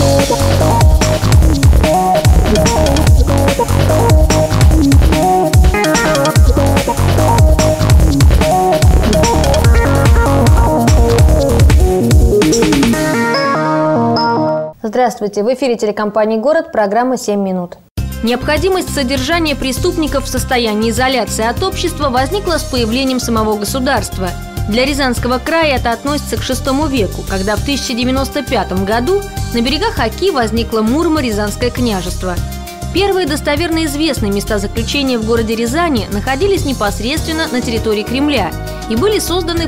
Здравствуйте! В эфире телекомпании «Город», программа «7 минут». Необходимость содержания преступников в состоянии изоляции от общества возникла с появлением самого государства. Для Рязанского края это относится к VI веку, когда в 1095 году на берегах Оки возникло Муромо-Рязанское княжество. Первые достоверно известные места заключения в городе Рязани находились непосредственно на территории Кремля и были созданы в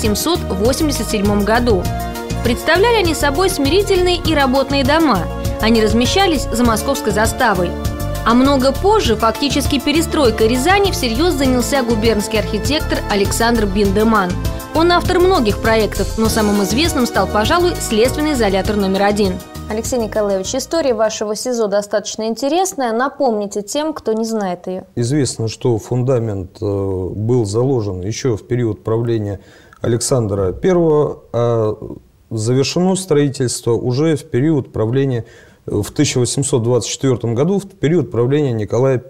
1787 году. Представляли они собой смирительные и работные дома. Они размещались за московской заставой. А много позже фактически перестройкой Рязани всерьез занялся губернский архитектор Александр Биндеман. Он автор многих проектов, но самым известным стал, пожалуй, следственный изолятор номер 1. Алексей Николаевич, история вашего СИЗО достаточно интересная. Напомните тем, кто не знает ее. Известно, что фундамент был заложен еще в период правления Александра I, а завершено строительство уже в период правления в 1824 году, в период правления Николая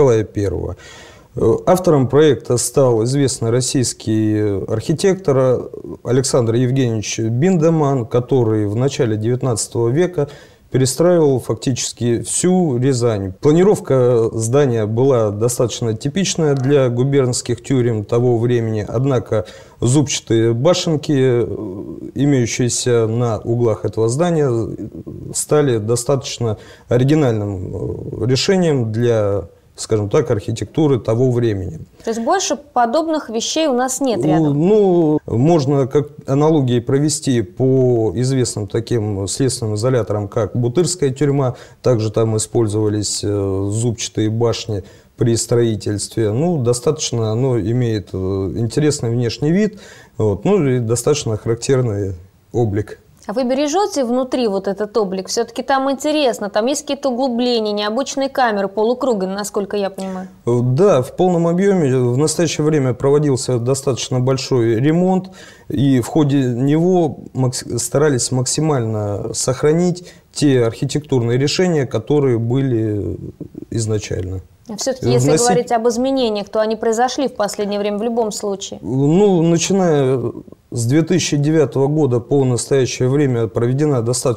I. Автором проекта стал известный российский архитектор Александр Евгеньевич Биндеман, который в начале XIX века перестраивал фактически всю Рязань. Планировка здания была достаточно типичная для губернских тюрем того времени, однако зубчатые башенки, имеющиеся на углах этого здания, стали достаточно оригинальным решением для, скажем так, архитектуры того времени. То есть больше подобных вещей у нас нет рядом? Ну, можно как аналогии провести по известным таким следственным изоляторам, как Бутырская тюрьма. Также там использовались зубчатые башни при строительстве. Ну, достаточно оно имеет интересный внешний вид, ну и достаточно характерный облик. А вы бережете внутри вот этот облик? Все-таки там интересно, там есть какие-то углубления, необычные камеры, полукруга, насколько я понимаю. Да, в полном объеме. В настоящее время проводился достаточно большой ремонт, и в ходе него старались максимально сохранить те архитектурные решения, которые были изначально. Все-таки, если говорить об изменениях, то они произошли в последнее время в любом случае. Ну, начиная с 2009 года по настоящее время проведена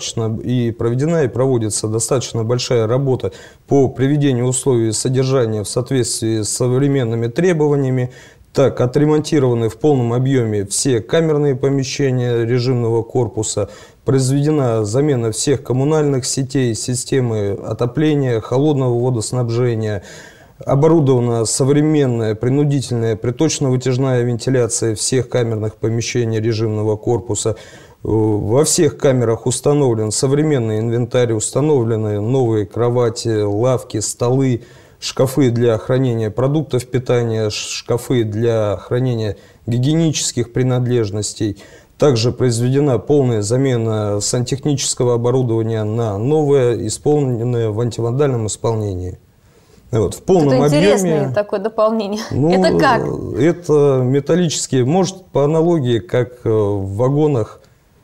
и проводится достаточно большая работа по приведению условий содержания в соответствии с современными требованиями. Так, отремонтированы в полном объеме все камерные помещения режимного корпуса, произведена замена всех коммунальных сетей, системы отопления, холодного водоснабжения, оборудована современная принудительная приточно-вытяжная вентиляция всех камерных помещений режимного корпуса. Во всех камерах установлен современный инвентарь, установлены новые кровати, лавки, столы, шкафы для хранения продуктов питания, шкафы для хранения гигиенических принадлежностей. Также произведена полная замена сантехнического оборудования на новое, исполненное в антивандальном исполнении. В полном объеме. Интересное такое дополнение. Это как? Это металлические, может, по аналогии, как в вагонах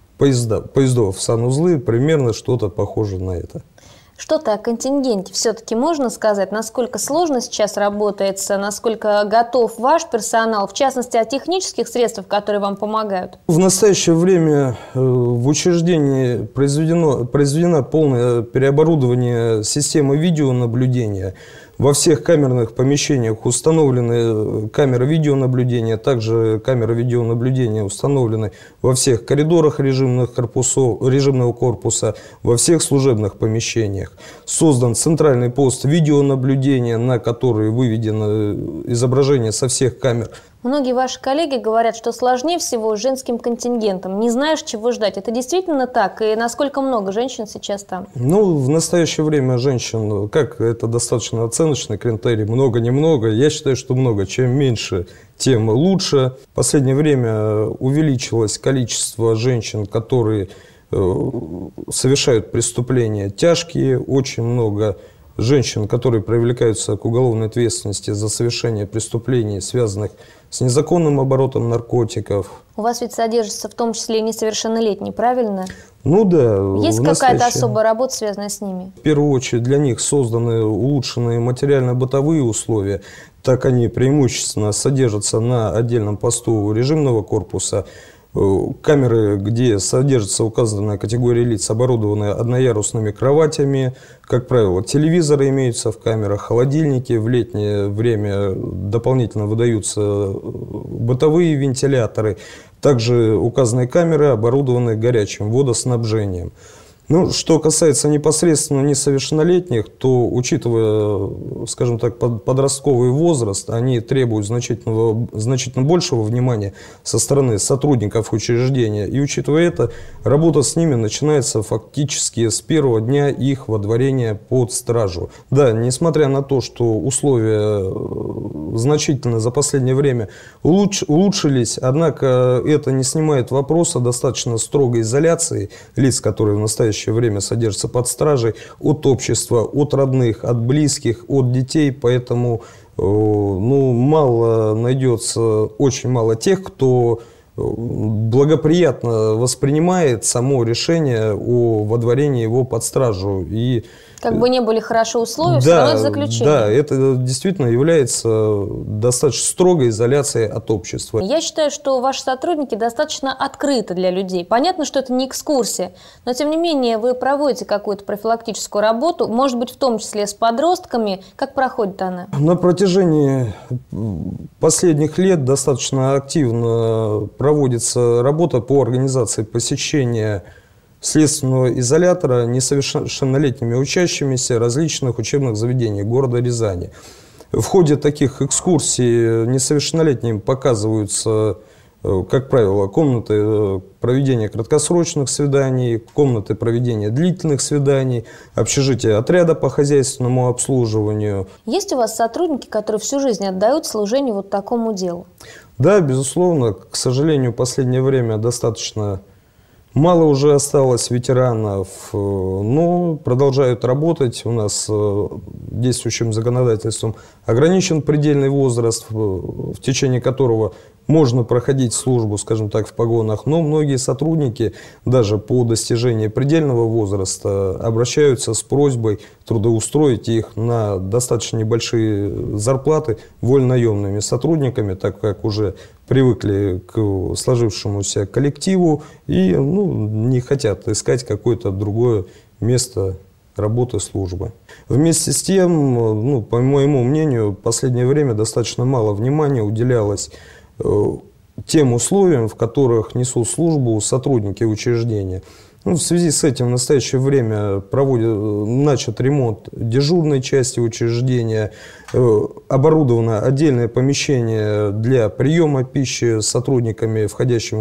поездов в санузлы, примерно что-то похоже на это. Что-то о контингенте все-таки можно сказать? Насколько сложно сейчас работается, насколько готов ваш персонал, в частности, о технических средствах, которые вам помогают? В настоящее время в учреждении произведено полное переоборудование системы видеонаблюдения. Во всех камерных помещениях установлены камеры видеонаблюдения, также камеры видеонаблюдения установлены во всех коридорах режимного корпуса, во всех служебных помещениях. Создан центральный пост видеонаблюдения, на который выведено изображение со всех камер. Многие ваши коллеги говорят, что сложнее всего с женским контингентом. Не знаешь, чего ждать. Это действительно так? И насколько много женщин сейчас там? Ну, в настоящее время женщин, как это достаточно оценочный критерий, много-немного. Я считаю, что много. Чем меньше, тем лучше. В последнее время увеличилось количество женщин, которые совершают преступления тяжкие. Очень много женщин, которые привлекаются к уголовной ответственности за совершение преступлений, связанных с незаконным оборотом наркотиков. У вас ведь содержатся в том числе и несовершеннолетние, правильно? Ну да. Есть какая-то особая работа, связанная с ними? В первую очередь для них созданы улучшенные материально-бытовые условия. Так они преимущественно содержатся на отдельном посту режимного корпуса. Камеры, где содержится указанная категория лиц, оборудованы одноярусными кроватями. Как правило, телевизоры имеются в камерах, холодильники. В летнее время дополнительно выдаются бытовые вентиляторы. Также указанные камеры оборудованы горячим водоснабжением. Ну, что касается непосредственно несовершеннолетних, то, учитывая, скажем так, подростковый возраст, они требуют значительно большего внимания со стороны сотрудников учреждения. И, учитывая это, работа с ними начинается фактически с первого дня их водворения под стражу. Да, несмотря на то, что условия значительно за последнее время улучшились, однако это не снимает вопроса достаточно строгой изоляции лиц, которые в настоящее время содержатся под стражей, от общества, от родных, от близких, от детей. Поэтому мало найдется, очень мало тех, кто благоприятно воспринимает само решение о водворении его под стражу. И как бы не были хорошо условия, все равно это заключение. Да, это действительно является достаточно строгой изоляцией от общества. Я считаю, что ваши сотрудники достаточно открыты для людей. Понятно, что это не экскурсия, но тем не менее вы проводите какую-то профилактическую работу, может быть, в том числе с подростками. Как проходит она? На протяжении последних лет достаточно активно проводится работа по организации посещения следственного изолятора несовершеннолетними учащимися различных учебных заведений города Рязани. В ходе таких экскурсий несовершеннолетним показываются, как правило, комнаты проведения краткосрочных свиданий, комнаты проведения длительных свиданий, общежитие отряда по хозяйственному обслуживанию. Есть у вас сотрудники, которые всю жизнь отдают служению вот такому делу? Да, безусловно. К сожалению, в последнее время достаточно мало уже осталось ветеранов, но продолжают работать. У нас действующим законодательством ограничен предельный возраст, в течение которого можно проходить службу, скажем так, в погонах, но многие сотрудники даже по достижении предельного возраста обращаются с просьбой трудоустроить их на достаточно небольшие зарплаты вольнонаемными сотрудниками, так как уже привыкли к сложившемуся коллективу и не хотят искать какое-то другое место работы, службы. Вместе с тем, по моему мнению, в последнее время достаточно мало внимания уделялось тем условиям, в которых несут службу сотрудники учреждения. В связи с этим в настоящее время начат ремонт дежурной части учреждения, оборудовано отдельное помещение для приема пищи сотрудниками, входящих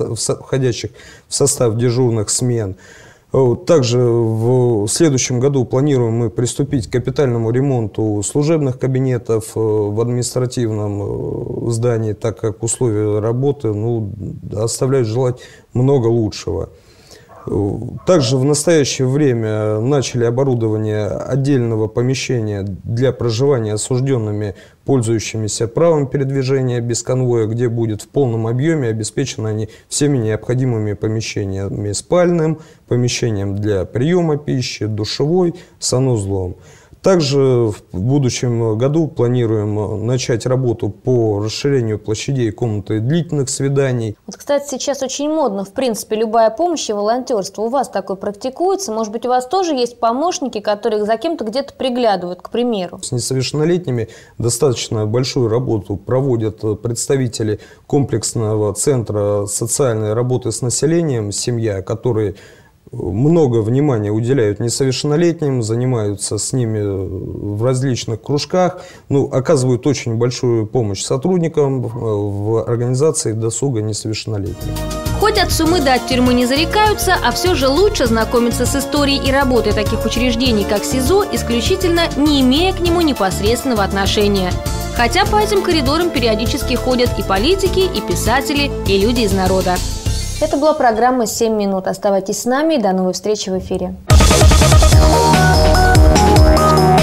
в состав дежурных смен. Также в следующем году планируем мы приступить к капитальному ремонту служебных кабинетов в административном здании, так как условия работы оставляют желать много лучшего. Также в настоящее время начали оборудование отдельного помещения для проживания осужденными, пользующимися правом передвижения без конвоя, где будет в полном объеме обеспечены они всеми необходимыми помещениями: спальным, помещением для приема пищи, душевой, санузлом. Также в будущем году планируем начать работу по расширению площадей комнаты длительных свиданий. Кстати, сейчас очень модно, в принципе, любая помощь и волонтерство. У вас такое практикуется? Может быть, у вас тоже есть помощники, которые за кем-то где-то приглядывают, к примеру? С несовершеннолетними достаточно большую работу проводят представители комплексного центра социальной работы с населением «Семья», которые много внимания уделяют несовершеннолетним, занимаются с ними в различных кружках, оказывают очень большую помощь сотрудникам в организации досуга несовершеннолетних. Хоть от сумы до от тюрьмы не зарекаются, а все же лучше знакомиться с историей и работой таких учреждений, как СИЗО, исключительно не имея к нему непосредственного отношения. Хотя по этим коридорам периодически ходят и политики, и писатели, и люди из народа. Это была программа «7 минут». Оставайтесь с нами и до новой встречи в эфире.